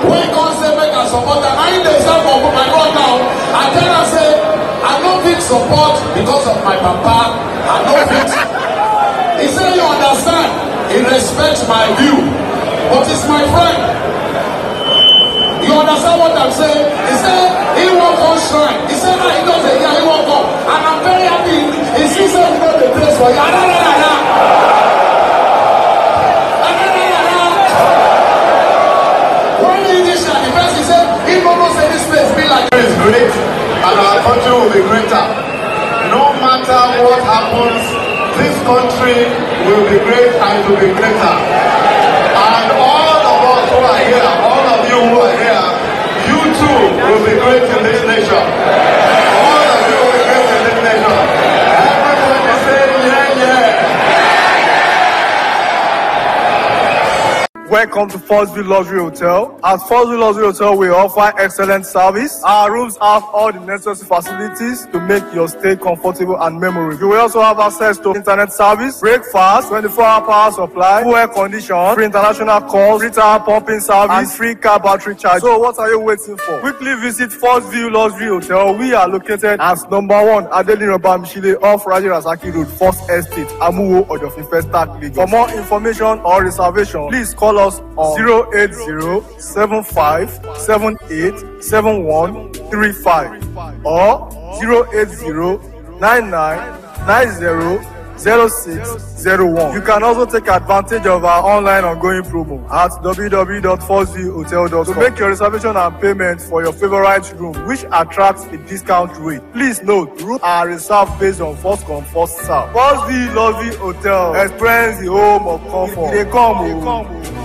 When God say make a support, and I dey serve for my God now, I tell her say, I no fit support because of my papa. I no fit. He say you understand. He respects my view, but he's my friend. You understand what I'm saying? He said he won't come shrine. He said he doesn't hear, he won't come. And I'm very happy. He sees that we know the place for you. When he did that, the person said, he won't say this place be like is great, and our country will be greater. No matter what happens, this country will be great and will be greater. And all of us who are here, all of you who are here, you too will be great in this nation. All of you will be great in this nation. Everyone is saying yeah, yeah. Welcome to First View Luxury Hotel. At First View Luxury Hotel, we offer excellent service. Our rooms have all the necessary facilities to make your stay comfortable and memorable. You will also have access to internet service, breakfast, 24-hour power supply, full air condition, free international calls, free tire pumping service, and free car battery charge. So what are you waiting for? Quickly visit First View Luxury Hotel. We are located at number 1 Adeline Obamishile off Raji Rasaki Road, First Estate, Amuwo, Odofin First Start, Lagos. For more information or reservation, please call us on 080-7578-7135 or 080-9990-0601. You can also take advantage of our online ongoing promo at www.firstviewhotel.com to make your reservation and payment for your favorite room, which attracts a discount rate. Please note, rooms are reserved based on first come, first serve. First View Luxury Hotel. Experience the home of comfort. They come.